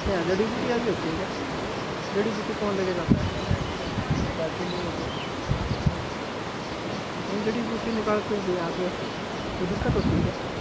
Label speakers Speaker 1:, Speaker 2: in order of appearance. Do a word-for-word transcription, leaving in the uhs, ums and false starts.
Speaker 1: कैसे है, जड़ी बूटियाँ भी होती है क्या? जड़ी बूटी कौन लेके जाता है?
Speaker 2: पैसे नहीं होते।
Speaker 1: नहीं, जड़ी बूटी निकाल के यहाँ पे कोई दिक्कत होती है क्या?